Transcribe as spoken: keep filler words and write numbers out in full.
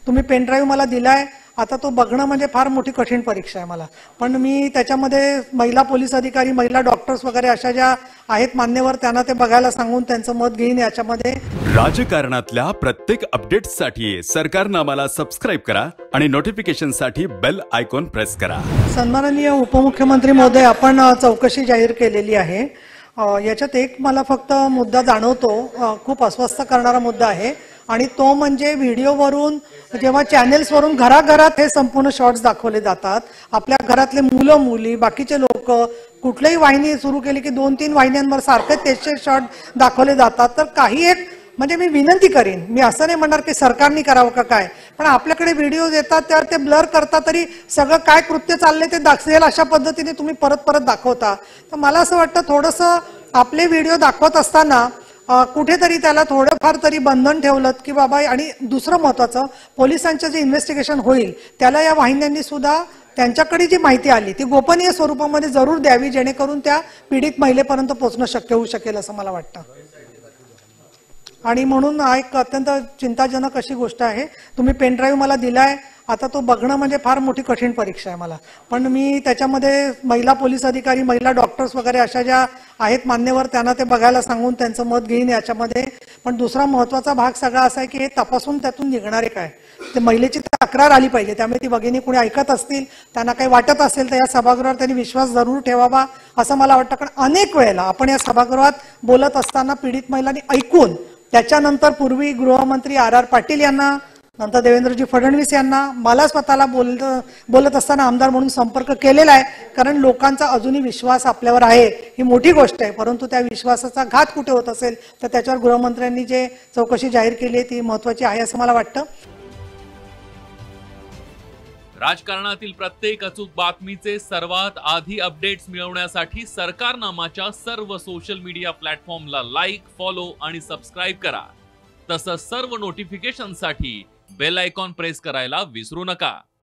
तुम्ही pen drive मला दिलाय, आता तो बघणं म्हणजे फार मोठी कठीण परीक्षा आहे मला. पण मी त्याच्यामध्ये महिला पोलीस अधिकारी, महिला डॉक्टर्स वगैरे अशा ज्या आहेत मान्यवर, त्यांना ते बघायला सांगून त्यांचं मत घेईन याच्यामध्ये. राजकारणातल्या प्रत्येक अपडेट्ससाठी सरकारनामाला सबस्क्राईब करा आणि नोटिफिकेशनसाठी बेल आयकॉन प्रेस करा. सन्माननीय उपमुख्यमंत्री महोदय, आपण चौकशी जाहीर केलेली आहे. याच्यात एक मला फक्त मुद्दा जाणवतो, खूप अस्वस्थ करणारा मुद्दा आहे, आणि तो म्हणजे व्हिडिओवरून जेव्हा चॅनेल्सवरून घराघरात हे संपूर्ण शॉर्ट्स दाखवले जातात, आपल्या घरातले मुलं मुली बाकीचे लोक कुठलीही वाहिनी सुरू केली की दोन तीन वाहिन्यांवर सारखे तेच शॉर्ट दाखवले जातात. तर काही एक म्हणजे मी विनंती करीन, मी असं नाही म्हणणार की सरकारने करावं का काय, पण आपल्याकडे व्हिडिओज येतात त्यावर ते ब्लर करता तरी सगळं काय कृत्य चालले ते दाखवेल अशा पद्धतीने तुम्ही परत परत दाखवता. तर मला असं वाटतं थोडंसं आपले व्हिडिओ दाखवत असताना कुठेतरी त्याला थोडंफार तरी बंधन ठेवलं की बाबा. आणि दुसरं महत्त्वाचं, पोलिसांचं जे इन्व्हेस्टिगेशन होईल त्याला या वाहिन्यांनी सुद्धा त्यांच्याकडे जी माहिती आली ती गोपनीय स्वरूपामध्ये जरूर द्यावी, जेणेकरून त्या पीडित महिलेपर्यंत पोहोचणं शक्य होऊ शकेल असं मला वाटतं. आणि म्हणून हा एक अत्यंत चिंताजनक अशी गोष्ट आहे. तुम्ही पेन ड्राईव्ह मला दिलाय, आता तो बघणं म्हणजे फार मोठी कठीण परीक्षा आहे मला. पण मी त्याच्यामध्ये महिला पोलीस अधिकारी, महिला डॉक्टर्स वगैरे अशा ज्या आहेत मान्यवर, त्यांना ते बघायला सांगून त्यांचं मत घेईन याच्यामध्ये. पण दुसरा महत्त्वाचा भाग सगळा असा आहे की हे तपासून त्यातून निघणारे काय, ते महिलेची तक्रार आली पाहिजे. त्यामुळे ती भगिनी कुणी ऐकत असतील, त्यांना काही वाटत असेल तर या सभागृहावर त्यांनी विश्वास जरूर ठेवावा असं मला वाटतं. कारण अनेक वेळेला आपण या सभागृहात बोलत असताना पीडित महिलांनी ऐकून त्याच्यानंतर पूर्वी गृहमंत्री आर आर पाटील यांना, नंतर देवेंद्रजी फडणवीस यांना, मला स्वतःला बोलत बोलत असताना आमदार म्हणून संपर्क केलेला आहे. कारण लोकांचा अजूनही विश्वास आपल्यावर आहे ही मोठी गोष्ट आहे, परंतु त्या विश्वासाचा घात कुठे होत असेल तर त्याच्यावर गृहमंत्र्यांनी जे चौकशी जाहीर केली आहे ती महत्त्वाची आहे असं मला वाटतं. राजकारणातील प्रत्येक अचूक बातमीचे सर्वात आधी अपडेट्स मिळवण्यासाठी सरकारनामाच्या सर्व सोशल मीडिया प्लॅटफॉर्मला लाईक, फॉलो आणि सबस्क्राईब करा. तसंच सर्व नोटिफिकेशनसाठी बेल आयकॉन प्रेस करायला विसरू नका.